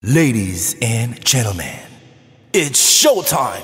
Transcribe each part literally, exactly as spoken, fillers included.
Ladies and gentlemen, it's showtime!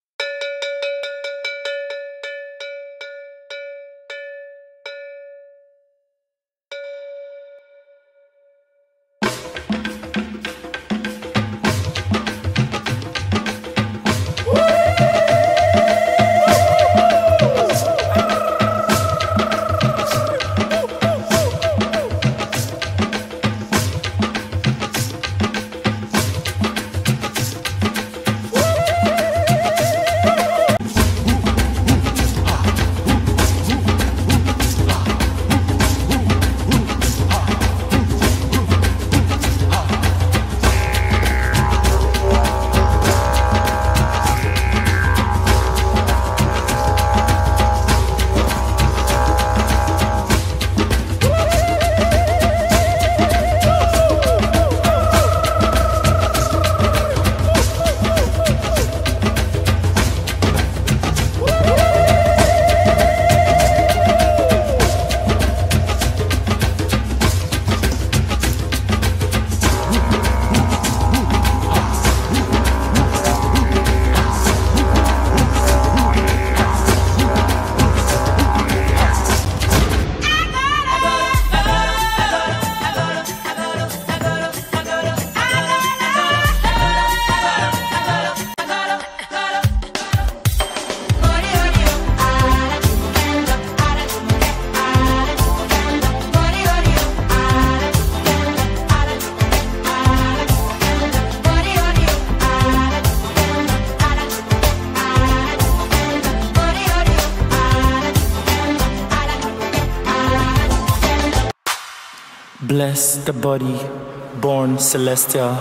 Bless the body born celestial,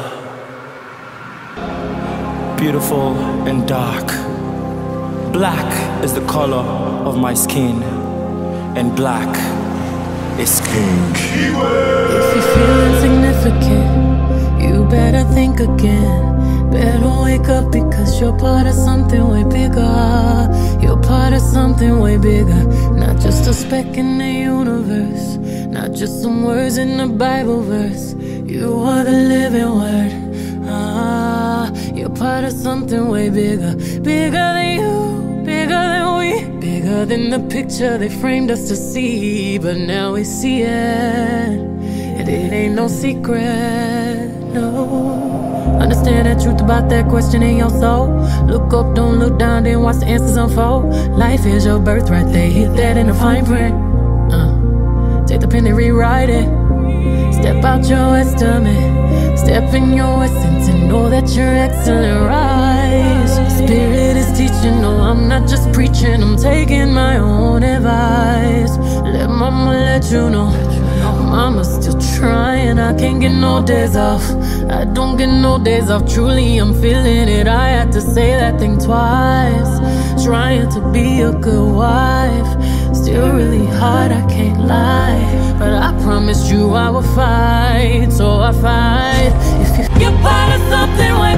beautiful and dark. Black is the color of my skin, and black is king. If you feel insignificant, you better think again. Better wake up because you're part of something way bigger. You're part of something way bigger. Not just a speck in the universe, not just some words in a Bible verse. You are the living word. Ah, you're part of something way bigger. Bigger than you, bigger than we, bigger than the picture they framed us to see. But now we see it, and it ain't no secret, no. Understand the truth about that question in your soul. Look up, don't look down, then watch the answers unfold. Life is your birthright, they hit that in the fine print. uh, Take the pen and rewrite it. Step out your estimate, step in your essence, and know that you're excellent. Rise, Spirit is teaching, no, I'm not just preaching, I'm taking my own advice. Let mama let you know, mama's still trying, I can't get no days off. I don't get no days off, truly I'm feeling it. I had to say that thing twice. Trying to be a good wife, still really hard, I can't lie. But I promised you I would fight, so I fight. If you're part of something